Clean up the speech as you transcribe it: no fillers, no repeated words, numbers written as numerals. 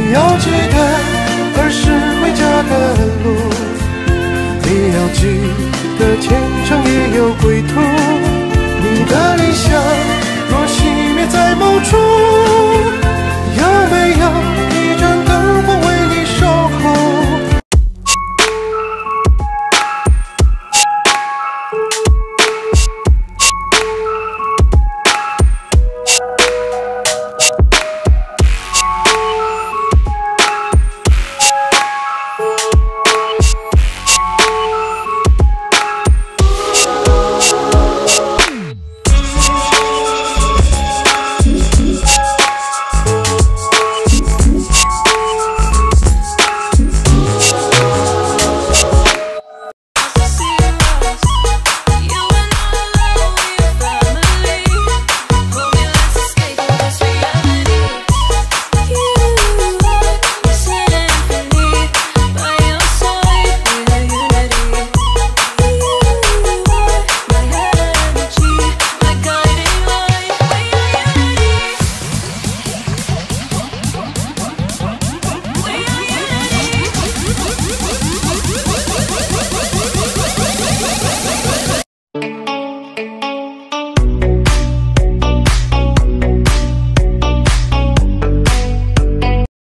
要记得儿时回家的路，你要记得天上也有归途。你的理想若熄灭在某处，有没有一盏灯火为你守候？